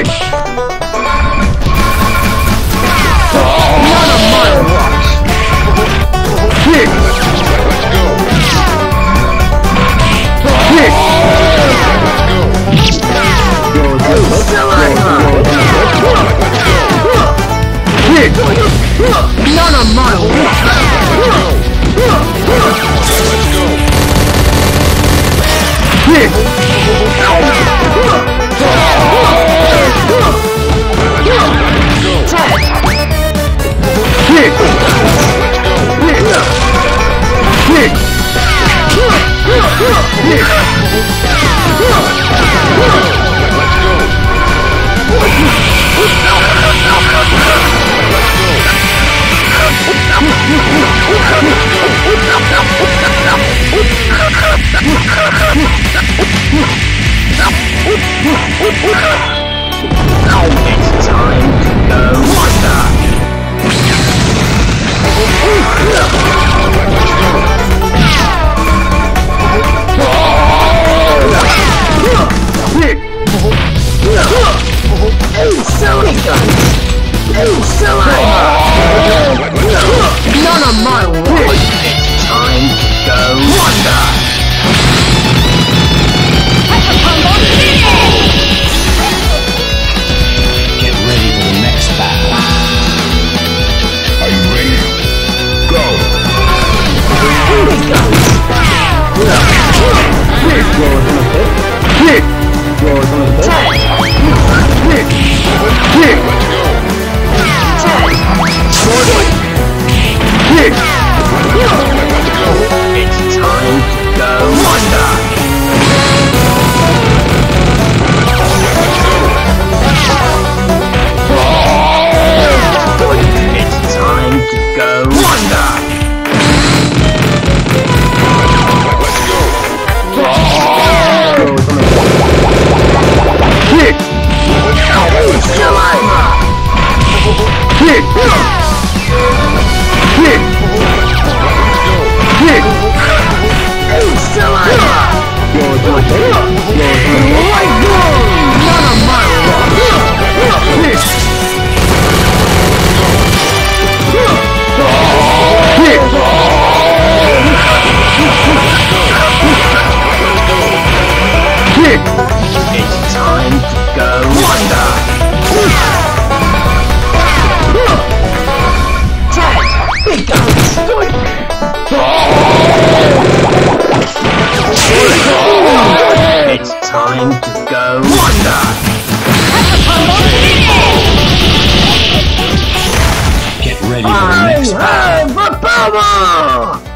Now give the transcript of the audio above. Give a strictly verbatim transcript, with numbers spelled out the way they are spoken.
None of my It's time to go wonder. Oh, silly guns! Oh, silly! None of my work! It's time to go wonder! Get ready for the next battle. Are you ready? Go! Here we go! It's time to go wonder! It's time to go wonder! It's time to go wonder! Ten! Big guns! It's time to go wonder! Get ready for the next battle. I have the power!